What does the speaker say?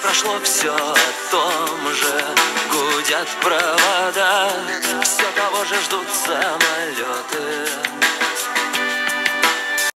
прошло все о том же. Гудят провода, все того же ждут самолета.